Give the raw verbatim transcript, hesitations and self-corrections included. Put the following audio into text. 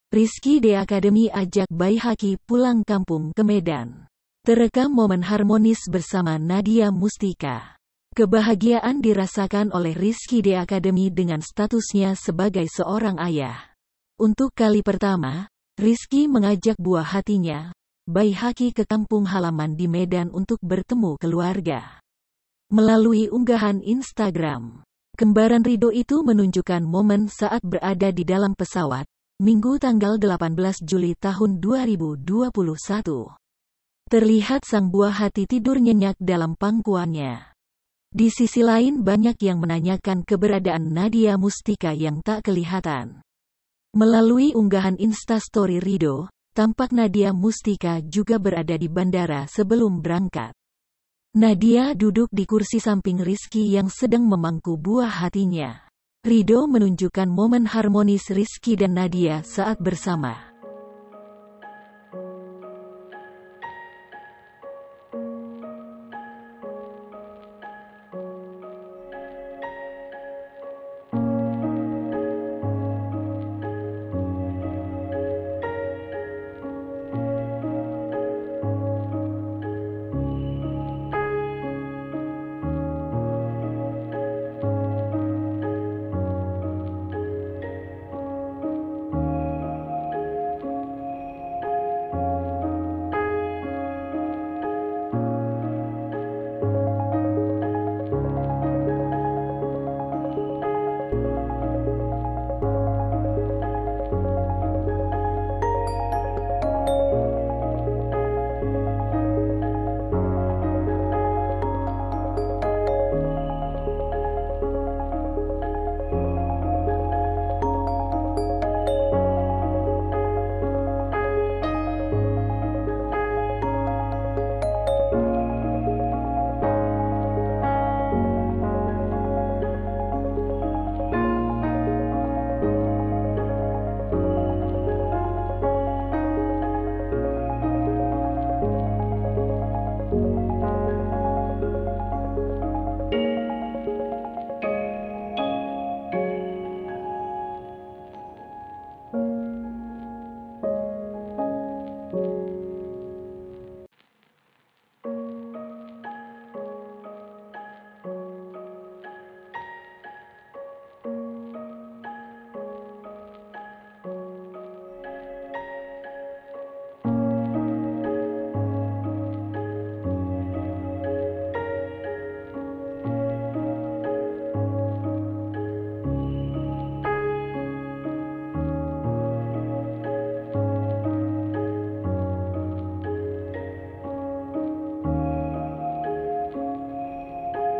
Rizky The Academy ajak Baihaqi pulang kampung ke Medan. Terekam momen harmonis bersama Nadia Mustika. Kebahagiaan dirasakan oleh Rizky The Academy dengan statusnya sebagai seorang ayah. Untuk kali pertama, Rizky mengajak buah hatinya, Baihaqi, ke kampung halaman di Medan untuk bertemu keluarga. Melalui unggahan Instagram, kembaran Ridho itu menunjukkan momen saat berada di dalam pesawat, Minggu tanggal delapan belas Juli tahun dua ribu dua puluh satu. Terlihat sang buah hati tidur nyenyak dalam pangkuannya. Di sisi lain banyak yang menanyakan keberadaan Nadia Mustika yang tak kelihatan. Melalui unggahan Instastory Ridho, tampak Nadia Mustika juga berada di bandara sebelum berangkat. Nadia duduk di kursi samping Rizky yang sedang memangku buah hatinya. Ridho menunjukkan momen harmonis Rizky dan Nadia saat bersama.